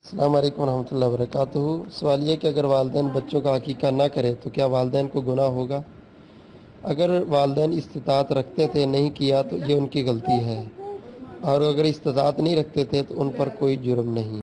अस्सलाम वालेकुम रहमतुल्लाहि व बरकातुहू। सवाल ये कि अगर वालिदैन बच्चों का अकीका ना करे तो क्या वालिदैन को गुनाह होगा? अगर वालिदैन इस्तिताअत रखते थे, नहीं किया तो ये उनकी गलती है, और अगर इस्तिताअत नहीं रखते थे तो उन पर कोई जुर्म नहीं।